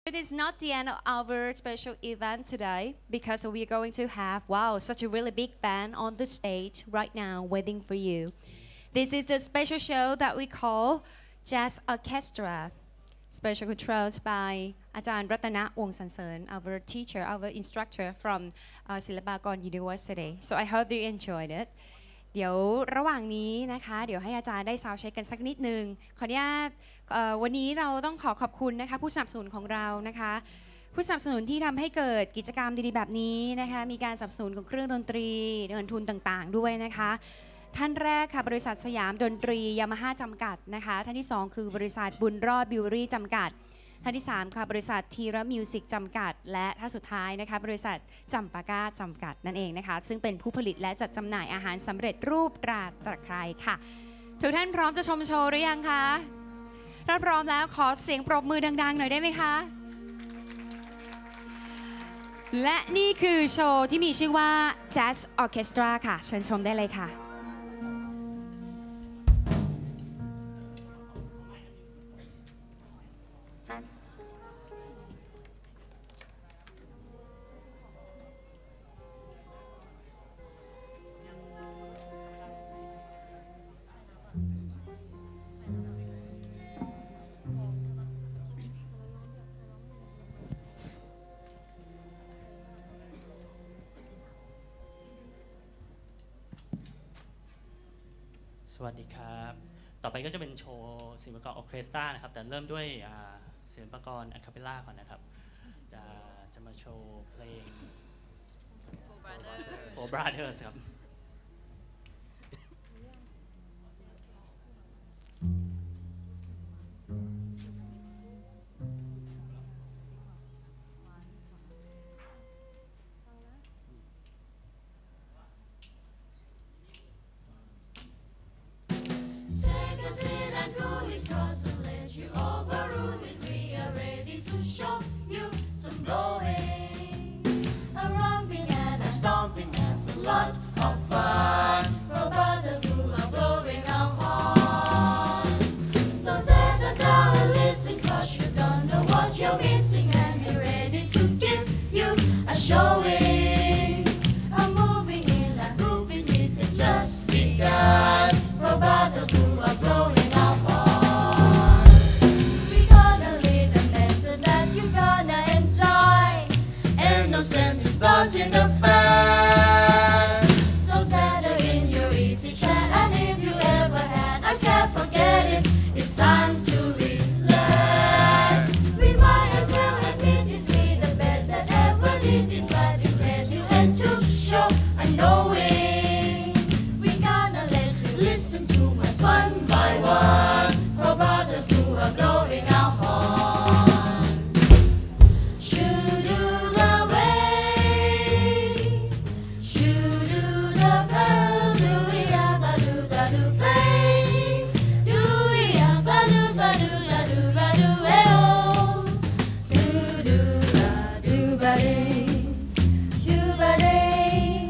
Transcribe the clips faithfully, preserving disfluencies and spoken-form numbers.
It is not the end of our special event today because we are going to have, wow, such a really big band on the stage right now waiting for you. This is the special show that we call Jazz Orchestra, special controlled by อาจารย์รัตนะวงศ์สรรเสริญ our teacher, our instructor from uh, ศิลปากร University. So I hope you enjoyed it. เดี๋ยวระหว่างนี้นะคะเดี๋ยวให้อาจารย์ได้ซาวด์เช็คกันสักนิดนึงขออนุญาตวันนี้เราต้องขอขอบคุณนะคะผู้สนับสนุนของเรานะคะผู้สนับสนุนที่ทำให้เกิดกิจกรรมดีๆแบบนี้นะคะมีการสนับสนุนของเครื่องดนตรีเงินทุนต่างๆด้วยนะคะท่านแรกค่ะบริษัทสยามดนตรียามาฮ่าจำกัดนะคะท่านที่สองคือบริษัทบุญรอดบิวรี่จำกัดท่านที่สามค่ะบริษัททีระมิวสิกจำกัดและท่านสุดท้ายนะคะบริษัทจำปาก้าจำกัดนั่นเองนะคะซึ่งเป็นผู้ผลิตและจัดจำหน่ายอาหารสำเร็จรูปตราตะไคร้ค่ะทุกท่านพร้อมจะชมโชว์หรือยังคะถ้าพร้อมแล้วขอเสียงปรบมือดังๆหน่อยได้ไหมคะและนี่คือโชว์ที่มีชื่อว่า Jazz Orchestra ค่ะเชิญชมได้เลยค่ะสวัสดีครับต่อไปก็จะเป็นโชว์ศิลปากรออร์เคสตรานะครับแต่เริ่มด้วยศิลปากรอะคาเปลล่าก่อนนะครับจะจะมาโชว์เพลง Four Brothers ครับ Stomping has a lot of fun for brothers who are blowing our horns. So settle down and listen, cause you don't know what you're missing, and we're ready to give you a showing. A moving in, a grooving it, it just begun for brothers who are blowing our horns. We're gonna lead a lesson that you're gonna enjoy, and no sense in dodging the fence. So settle in your easy chair, and if you ever had a care, forget it, it's time to relax. We might as well admit it's me, the best that ever lived in life, because you tend to show a knowing. We're gonna let you listen to us one by one, for brothers who are blowing our horns. Shoo-doo the way, shoo-doo the bell, do-ee-ah-za-doo-za-doo play, do-ee-ah-za-doo-za-doo-za-doo-za-doo-eh-oh, doo-doo-da-doo-ba-dee, doo-ba-dee,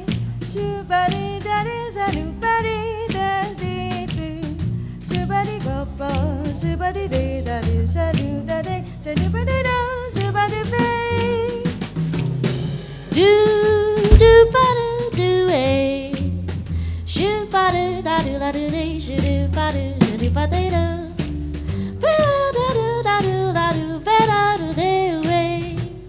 shoo-ba-dee-da-dee-za-doo-ba-dee-da-dee-doo, shoo-ba-dee-bo-bo, shoo-ba-dee-dee-da-dee-za-doo-da-dee, za-doo-ba-dee-da, shoo-ba-dee-bay. Do do ba do do eh, shoo ba do da do da do day, shoo do ba do shoo do ba day do, ba da do da do da do ba da do day way.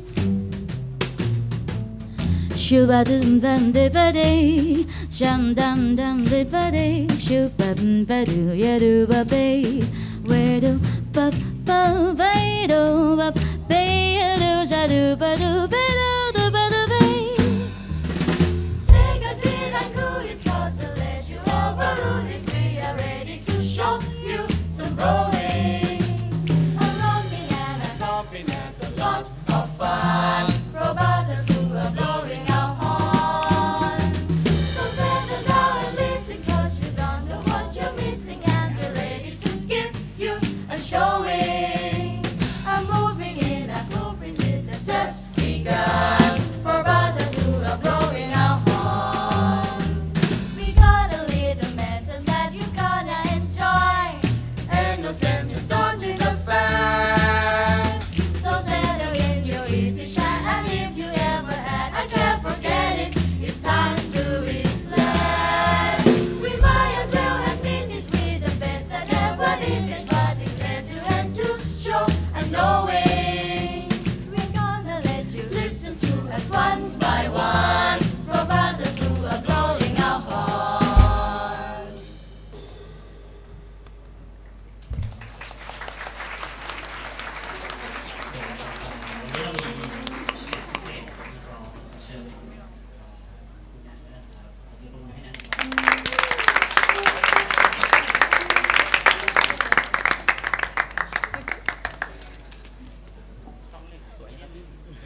Shoo ba dum dum de ba day, sham dum dum de ba day, shoo ba dum ba do ya do ba bay, we do ba ba ba do ba bay do ja do ba do ba do do ba do bay. Take a seat and cool your clothes to let you overrule this. We are ready to show you some rolling, a romping and a stomping and a lot of fun for brothers who are blowing our horns. So settle down and listen, cause you don't know what you're missing, and we're ready to give you a showing. A moving in, a moving this has just begun for brothers who are blowing our horns. We gotta lead a message that you're gonna enjoy, and no sense in dodging the fence. So settle in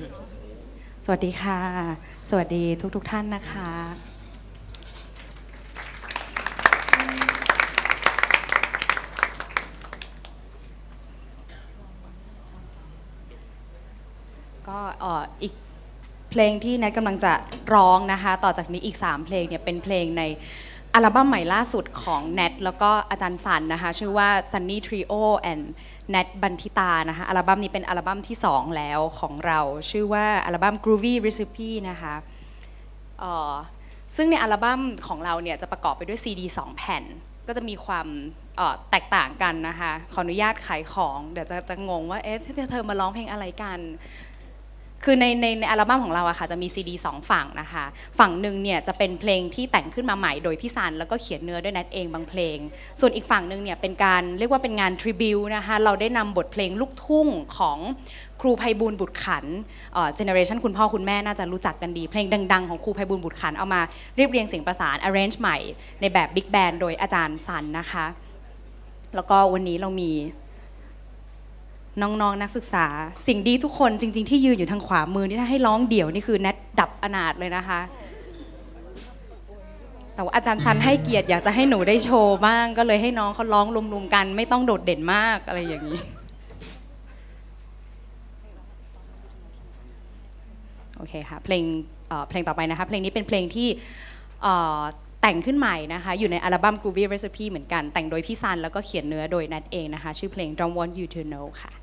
สวัสดีค่ะสวัสดีทุกๆท่านนะคะก็อีกเพลงที่แนทกำลังจะร้องนะคะต่อจากนี้อีกสามเพลงเนี่ยเป็นเพลงในอัลบั้มใหม่ล่าสุดของแนทแล้วก็อาจารย์สันนะคะชื่อว่า Sunny Trio and แนทบันทิตานะคะอัลบั้มนี้เป็นอัลบั้มที่สองแล้วของเราชื่อว่าอัลบั้ม Groovy Recipe นะคะซึ่งในอัลบั้มของเราเนี่ยจะประกอบไปด้วยซีดีสองแผ่นก็จะมีความแตกต่างกันนะคะขออนุญาตขายของเดี๋ยวจะจะงงว่าเอ๊ะเธอมาร้องเพลงอะไรกันคือในในในอัลบั้มของเราอะค่ะจะมีซีดีสองฝั่งนะคะฝั่งหนึ่งเนี่ยจะเป็นเพลงที่แต่งขึ้นมาใหม่โดยพี่ซันแล้วก็เขียนเนื้อด้วยแนทเองบางเพลงส่วนอีกฝั่งหนึ่งเนี่ยเป็นการเรียกว่าเป็นงานทริบิวนะคะเราได้นำบทเพลงลูกทุ่งของครูไพบูลย์บุตรขันเจเนอเรชันคุณพ่อคุณแม่น่าจะรู้จักกันดีเพลงดังๆของครูไพบูลย์บุตรขันเอามาเรียบเรียงเสียงประสาน arrange ใหม่ในแบบบิ๊กแบนด์โดยอาจารย์ซันนะคะแล้วก็วันนี้เรามีน้องๆ น, นักศึกษาสิ่งดีทุกคนจริงๆที่ยืนอยู่ทางขวามือนี่ถ้าให้ร้องเดี่ยวนี่คือแนทดับอนาถเลยนะคะแต่ว่าอาจารย์ซันให้เกียรติอยากจะให้หนูได้โชว์บ้างก็เลยให้น้องเขาร้องรวมๆกันไม่ต้องโดดเด่นมากอะไรอย่างนี้โอเคค่ะเพลงเพลงต่อไปนะคะเพลงนี้เป็นเพลงที่แต่งขึ้นใหม่นะคะอยู่ในอัลบั้ม Groovy Recipe เหมือนกันแต่งโดยพี่ซันแล้วก็เขียนเนื้อโดยแนทเองนะคะชื่อเพลง Don't Want You to Know ค่ะ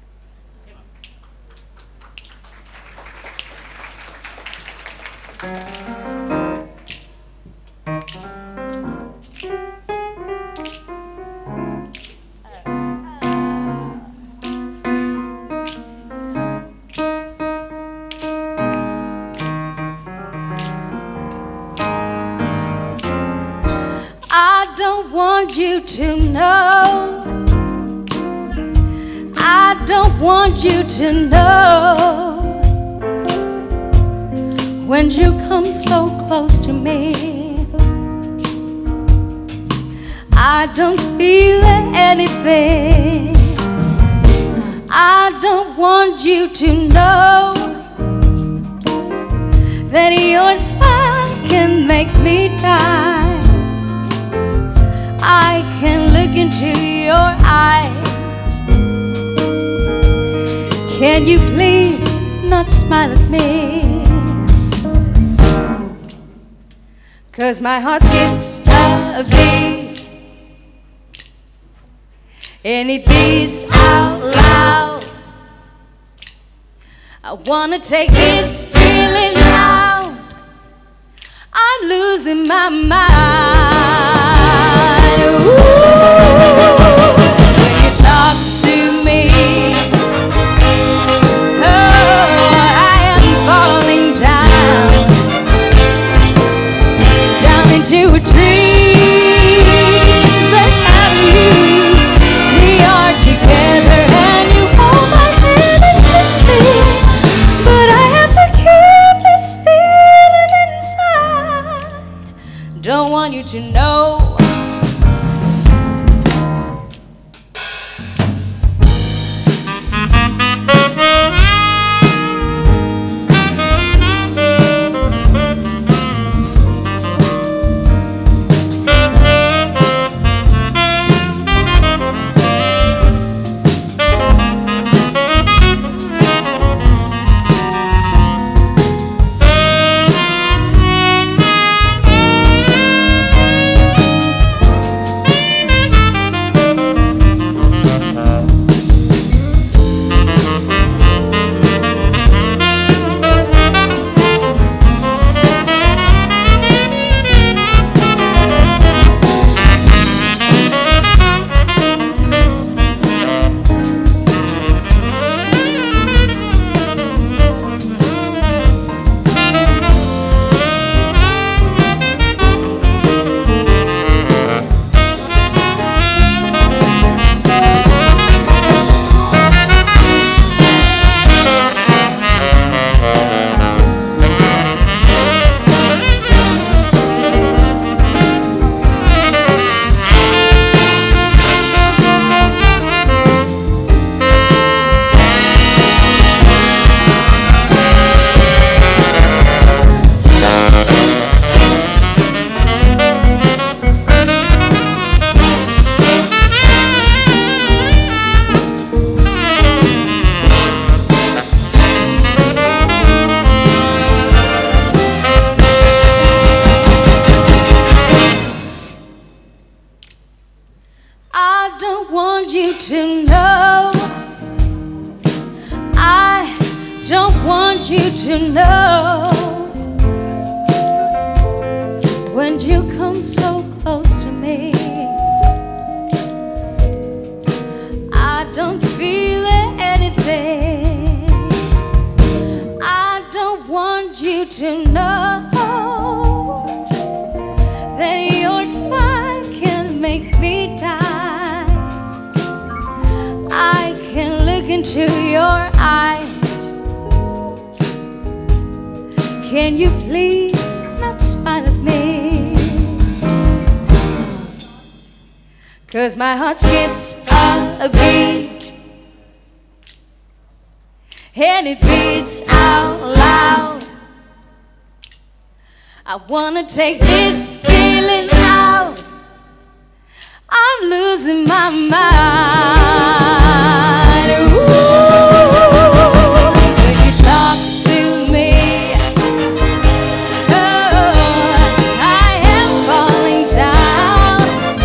I don't want you to know I don't want you to know when you come so close to me I don't feel anything I don't want you to know that your smile can make me die I can look into your eyes Can you please not smile at me Cause my heart skips a beat And it beats out loud I wanna take this feeling out I'm losing my mind Ooh, when you talk to me Oh, I am falling down Down into a dream that have you We are together and you hold my hand and kiss me But I have to keep this feeling inside Don't want don't want you to know when you come so close to me. I don't feel anything. I don't want you to know that your smile can make me die. I can look into your eyes. Can you please not smile at me? 'Cause my heart skips a beat and it beats out loud. I wanna take this feeling out. I'm losing my mind. Ooh, when you talk to me, oh, I am falling down,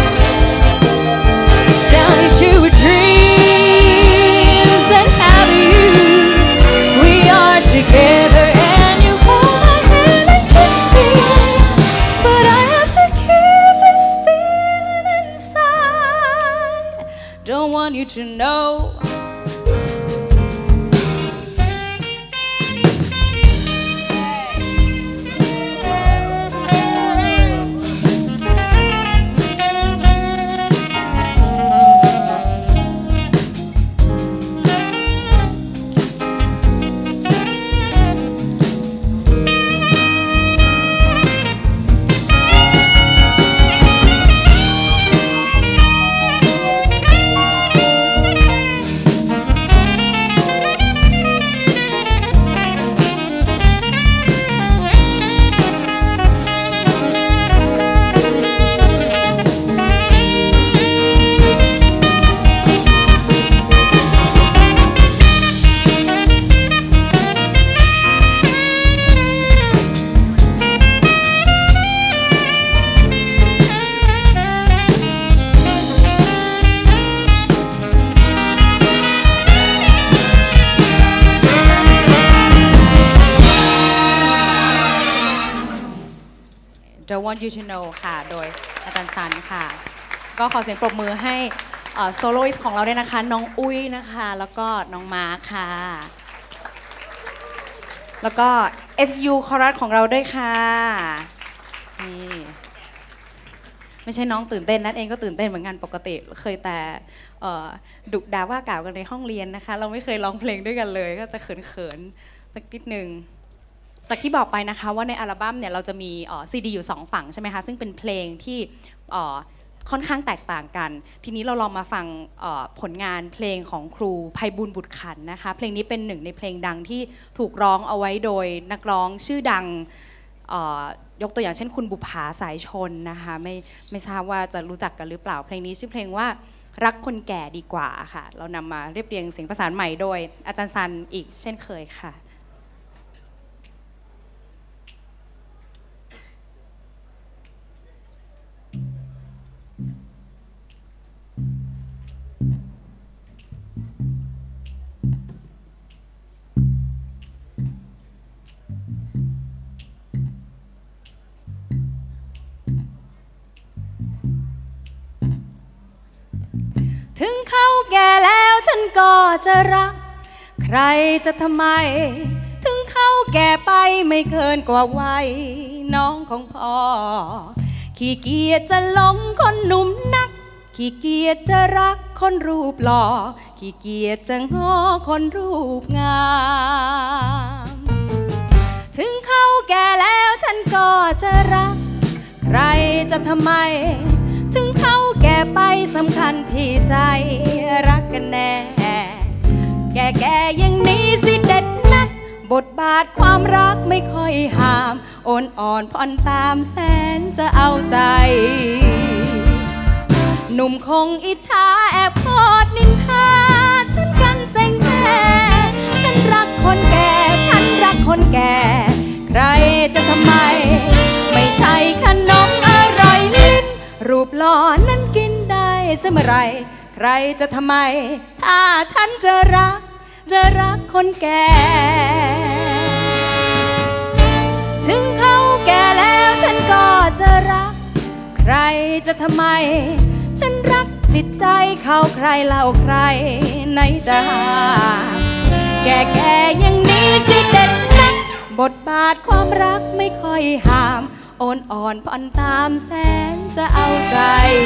down into a dreams that have you. We are together and you hold my hand and kiss me, but I have to keep this feeling inside. Don't want you to know. Don't want you to know ค่ะโดยอาจารย์ซันค่ะก็ขอเสียงปรบมือให้โซโลอิสของเราด้วยนะคะน้องอุ้ยนะคะแล้วก็น้องมาร์คค่ะแล้วก็ เอส ยู คอรัสของเราด้วยค่ะนี่ไม่ใช่น้องตื่นเต้นนั่นเองก็ตื่นเต้นเหมือนกันปกติเคยแต่ดุด่าว่ากล่าวกันในห้องเรียนนะคะเราไม่เคยร้องเพลงด้วยกันเลยก็จะเขินๆสักนิดนึงจากที่บอกไปนะคะว่าในอัลบั้มเนี่ยเราจะมีซีดีอยู่สองฝั่งใช่ไหมคะซึ่งเป็นเพลงที่ค่อนข้างแตกต่างกันทีนี้เราลองมาฟังผลงานเพลงของครูไพบูลย์บุตรขันธ์นะคะเพลงนี้เป็นหนึ่งในเพลงดังที่ถูกร้องเอาไว้โดยนักร้องชื่อดังยกตัวอย่างเช่นคุณบุภาสายชนนะคะไม่ไม่ทราบว่าจะรู้จักกันหรือเปล่าเพลงนี้ชื่อเพลงว่ารักคนแก่ดีกว่าค่ะเรานำมาเรียบเรียงเสียงประสานใหม่โดยอาจารย์ซันอีกเช่นเคยค่ะถึงเขาแก่แล้วฉันก็จะรักใครจะทำไมถึงเขาแก่ไปไม่เกินกว่าวัยน้องของพ่อขี้เกียจจะหลงคนหนุ่มนักขี้เกียจจะรักคนรูปหล่อขี้เกียจจะง้อคนรูปงามถึงเขาแก่แล้วฉันก็จะรักใครจะทำไมถึงเขาแก่ไปสำคัญที่ใจรักกันแน่แก่ๆอย่างนี้สิเด็ดนักบทบาทความรักไม่ค่อยห้ามโอนอ่อนผ่อนตามแสนจะเอาใจหนุ่มคงอิจฉาแอบพอดนินทาฉันกันเซ็งแท้ฉันรักคนแก่ฉันรักคนแก่ใครจะทำไมไม่ใช่ขนมอร่อยลิ้นรูปหล่อนั้นกินได้เสมอไรใครจะทำไมถ้าฉันจะรักจะรักคนแก่ถึงเขาแก่แล้วฉันก็จะรักใครจะทำไมฉันรักจิตใจเขาใครเล่าใครไหนจะหาแก่แก่อย่างนี้สิเด็ดนักบทบาทความรักไม่ค่อยห้ามโอนอ่อนผ่อนตามแสนจะเอาใจ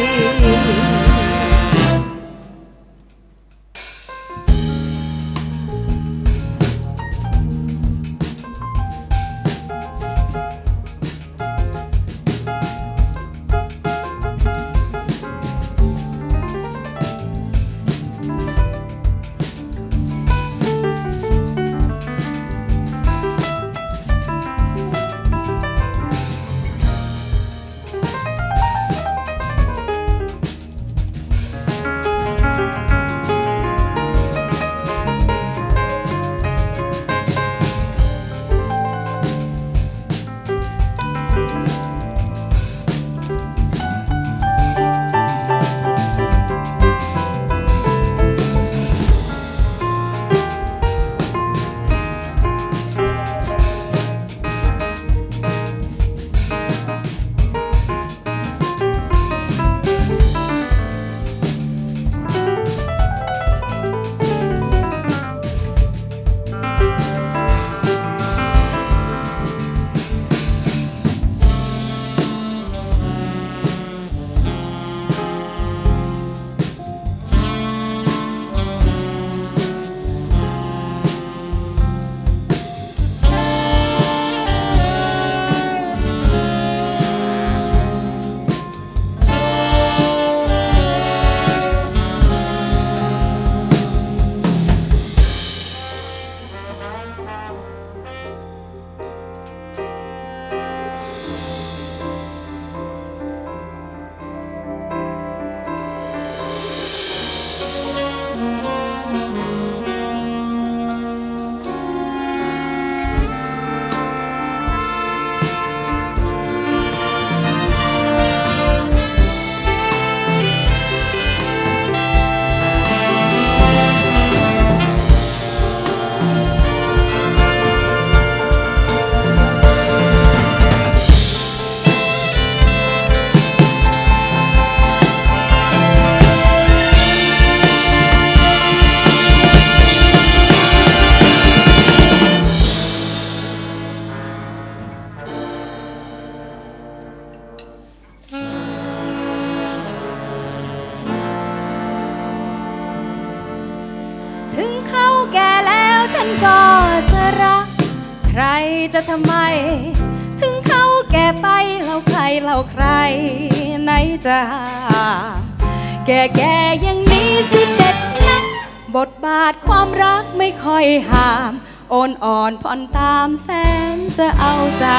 จะทำไมถึงเขาแก่ไปเราใครเราใครไหนจะแก่แก่อย่างนี้สิเด็ดนักบทบาทความรักไม่ค่อยห้ามโอนอ่อนผ่อนตามแสนจะเอาใจ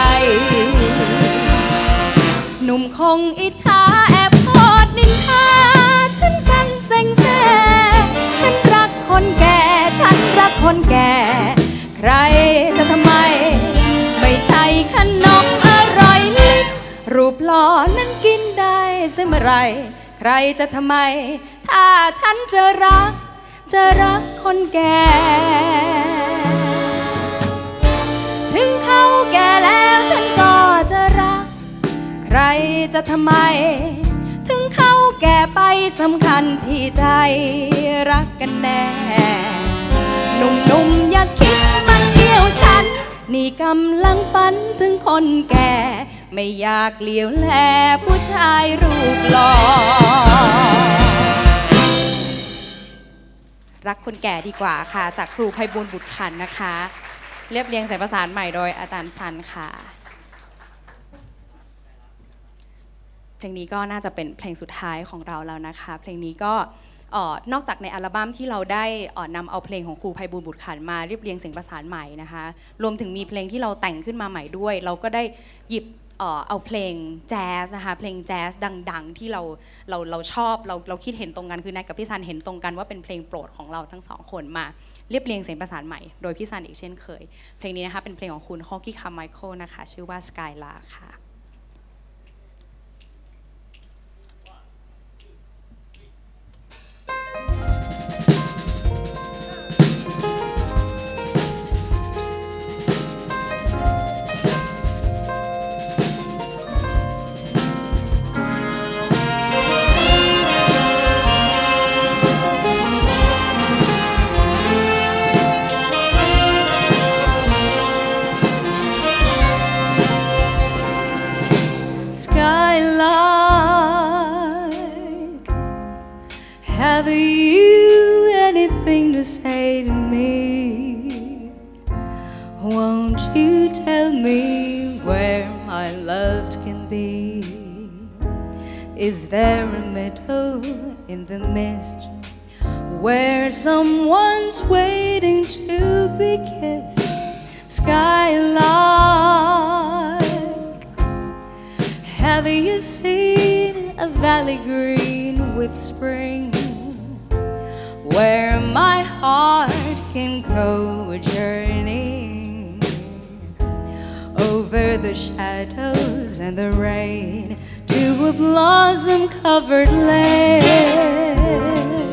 หนุ่มคงอิจฉาแอบพอดนินทาฉันกันเซ็งแซ่ฉันรักคนแก่ฉันรักคนแก่ใครจะทำไมไม่ใช่ขนมอร่อยลิบรูปหล่อนั้นกินได้เสเมื่อไรใครจะทำไมถ้าฉันจะรักจะรักคนแก่ถึงเขาแก่แล้วฉันก็จะรักใครจะทำไมถึงเขาแก่ไปสำคัญที่ใจรักกันแน่หนุ่มๆอย่าคิดมาเกี่ยวฉันนี่กำลังฝันถึงคนแก่ไม่อยากเลี้ยวแลผู้ชายรูปหล่อรักคนแก่ดีกว่าค่ะจากครูไพบูลย์บุตรขันธ์นะคะเรียบเรียงสายประสานใหม่โดยอาจารย์ซันค่ะเพลงนี้ก็น่าจะเป็นเพลงสุดท้ายของเราแล้วนะคะเพลงนี้ก็นอกจากในอัลบั้มที่เราได้นำเอาเพลงของครูไพบูลย์บุตรขันธ์มาเรียบเรียงเสียงประสานใหม่นะคะรวมถึงมีเพลงที่เราแต่งขึ้นมาใหม่ด้วยเราก็ได้หยิบเอาเพลงแจ๊สนะคะเพลงแจ๊สดังๆที่เราเราเราชอบเราเราคิดเห็นตรงกันคือแนทกับพี่ซันเห็นตรงกันว่าเป็นเพลงโปรดของเราทั้งสองคนมาเรียบเรียงเสียงประสานใหม่โดยพี่ซันอีกเช่นเคยเพลงนี้นะคะเป็นเพลงของคุณฮอกกี้คาร์ไมเคิลนะคะชื่อว่า Skylark ค่ะ Won't you tell me where my loved can be? Is there a meadow in the mist where someone's waiting to be kissed? Skylark, have you seen a valley green with spring, where my heart can go a journey over the shadows and the rain to a blossom-covered lane?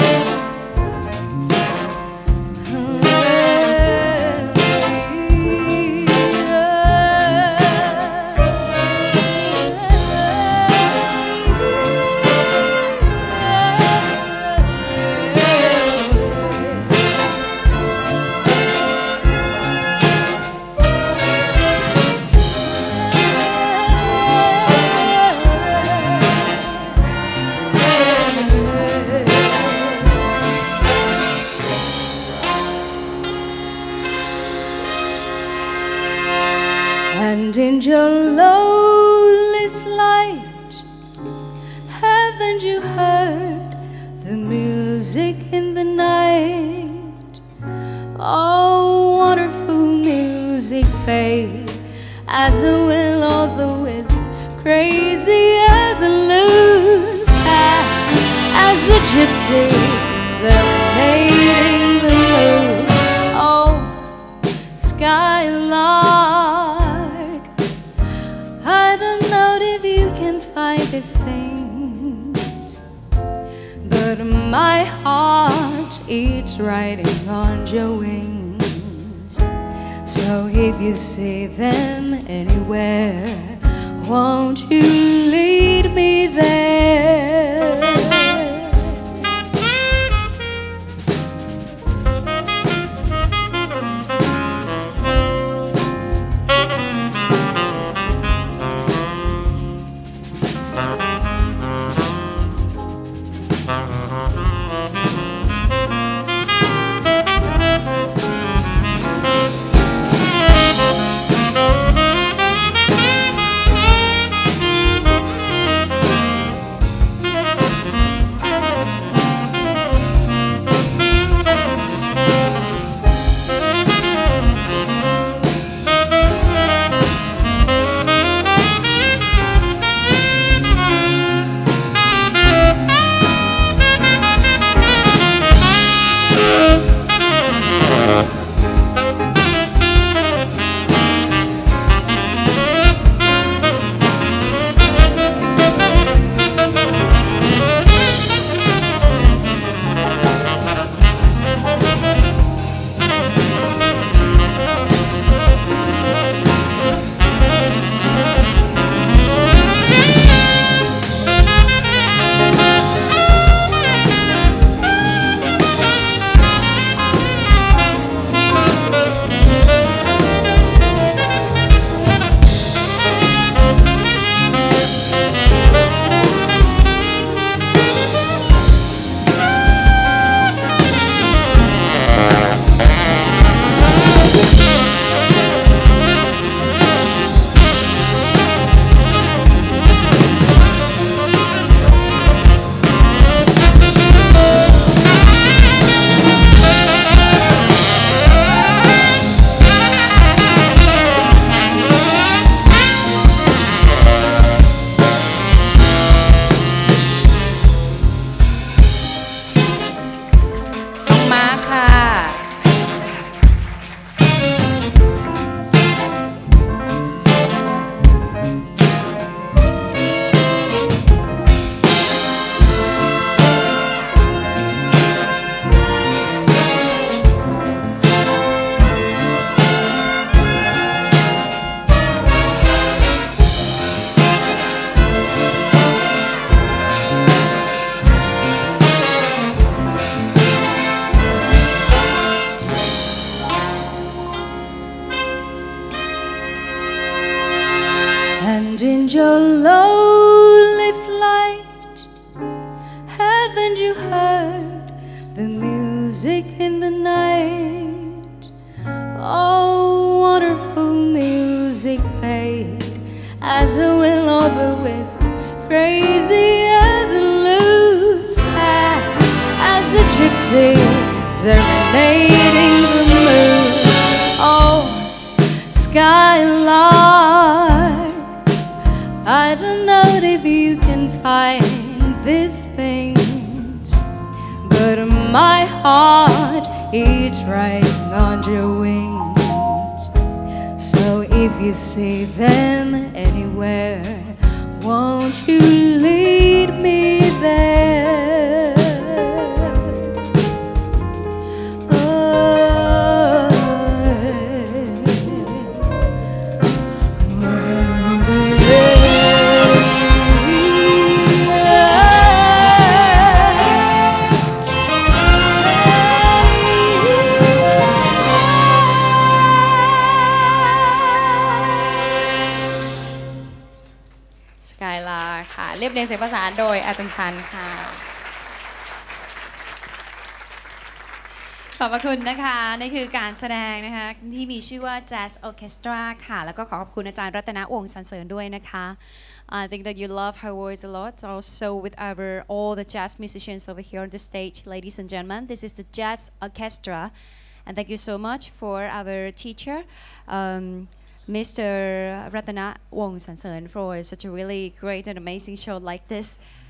And in your lonely flight, haven't you heard the music in the night? Oh, wonderful music, fade as a will-o'-the-wisp, crazy as a loon, sad as a gypsy serenading the moon. Oh, Skylark, I don't know if you can find these things, but my heart is riding on your wings. So if you see them anywhere, won't you lead me there? And in your lonely flight, haven't you heard the music in the night? Oh, what skyline. I don't know if you can find these things, but my heart is riding on your wings. So if you see them anywhere, won't you lead me there? สกายลาค่ะเรียบเรียงเสียงประสานโดยอาจารย์ซันค่ะขอบพระคุณนะคะนี่คือการแสดงนะคะที่มีชื่อว่า Jazz Orchestra ค่ะแล้วก็ขอขอบคุณอาจารย์รัตนวงศ์สรรเสริญด้วยนะคะ I think that you love her voice a lot also with our all the jazz musicians over here on the stage. Ladies and gentlemen, this is the Jazz Orchestra and thank you so much for our teacher um, Mister Ratana Wong Sansern for such a really great and amazing show like this.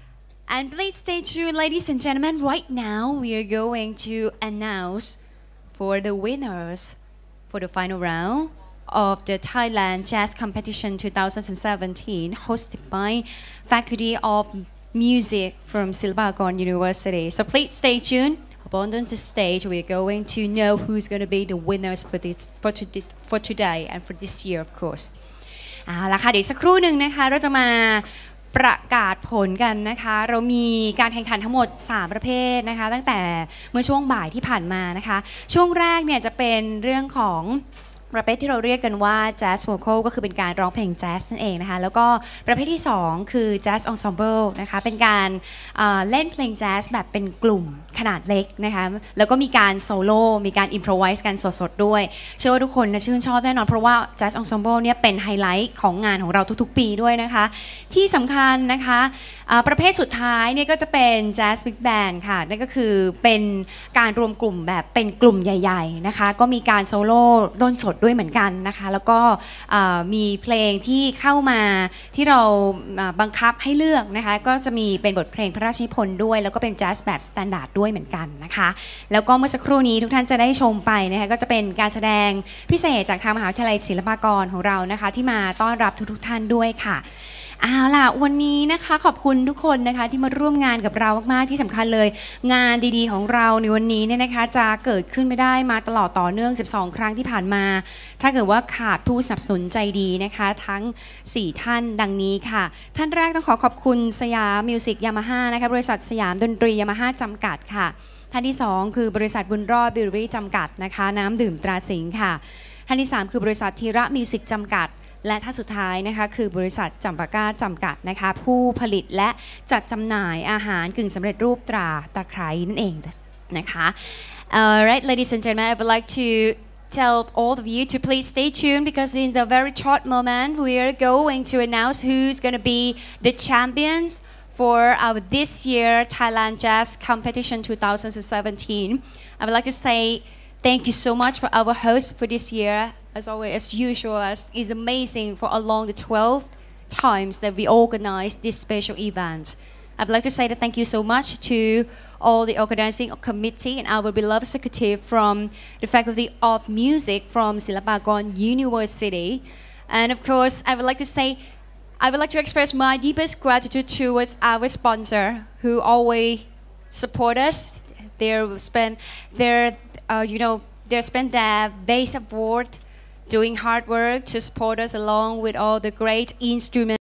And please stay tuned, ladies and gentlemen. Right now, we are going to announce for the winners for the final round of the Thailand Jazz Competition twenty seventeen, hosted by Faculty of Music from Silpakorn University. So please stay tuned. On the stage, we are going to know who's going to be the winners for this for today, for today and for this year, of course. เอาละค่ะเดี๋ยวสักครู่หนึ่งนะคะเราจะมาประกาศผลกันนะคะเรามีการแข่งขันทั้งหมดสามประเภทนะคะตั้งแต่เมื่อช่วงบ่ายที่ผ่านมานะคะช่วงแรกเนี่ยจะเป็นเรื่องของประเภทที่เราเรียกกันว่า Jazz Vocal ก็คือเป็นการร้องเพลงแจ๊สนั่นเองนะคะแล้วก็ประเภทที่สองคือ Jazz Ensemble นะคะเป็นการเล่นเพลงแจ๊สแบบเป็นกลุ่มขนาดเล็กนะคะแล้วก็มีการโซโล่มีการอิมพรไวส์กันสดๆด้วยเชื่อว่าทุกคนชื่นชอบแน่นอนเพราะว่า Jazz Ensemble เนี่ยเป็นไฮไลท์ของงานของเราทุกๆปีด้วยนะคะที่สำคัญนะคะประเภทสุดท้ายเนี่ยก็จะเป็น Jazz Big Band ค่ะนั่นก็คือเป็นการรวมกลุ่มแบบเป็นกลุ่มใหญ่ๆนะคะก็มีการโซโล่ดนสดด้วยเหมือนกันนะคะแล้วก็มีเพลงที่เข้ามาที่เราบังคับให้เลือกนะคะก็จะมีเป็นบทเพลงพระราชนิพนธ์ด้วยแล้วก็เป็นแจ๊สแบบสแตนดาร์ดด้วยเหมือนกันนะคะแล้วก็เมื่อสักครู่นี้ทุกท่านจะได้ชมไปนะคะก็จะเป็นการแสดงพิเศษจากทางมหาวิทยาลัยศิลปากรของเรานะคะที่มาต้อนรับทุกๆท่านด้วยค่ะเอาล่ะวันนี้นะคะขอบคุณทุกคนนะคะที่มาร่วมงานกับเรามากๆที่สำคัญเลยงานดีๆของเราในวันนี้เนี่ยนะคะจะเกิดขึ้นไม่ได้มาตลอดต่อเนื่องสิบสองครั้งที่ผ่านมาถ้าเกิดว่าขาดผู้สนับสนุนใจดีนะคะทั้งสี่ท่านดังนี้ค่ะท่านแรกต้องขอขอบคุณสยามมิวสิกยามาฮ่านะคะบริษัทสยามดนตรียามาฮ่าจำกัดค่ะท่านที่สองคือบริษัทบุญรอดบิวรี่จำกัดนะคะน้ำดื่มตราสิงห์ค่ะท่านที่สามคือบริษัทธีระมิวสิกจำกัดและท่านสุดท้ายนะคะคือบริษัทจำปาก้าจำกัดนะคะผู้ผลิตและจัดจำหน่ายอาหารกึ่งสำเร็จรูปตราตะไคร้นั่นเองนะคะ Alright, ladies and gentlemen, I would like to tell all of you to please stay tuned because in the very short moment we are going to announce who's going to be the champions for our this year Thailand Jazz Competition twenty seventeen. I would like to say thank you so much for our host for this year. As always, as usual, as is amazing for along the twelve times that we organized this special event. I'd like to say that thank you so much to all the organizing committee and our beloved executive from the Faculty of Music from Silpakorn University. And of course, I would like to say, I would like to express my deepest gratitude towards our sponsor who always support us. They spend their, uh, you know, they spend their base effort doing hard work to support us along with all the great instruments.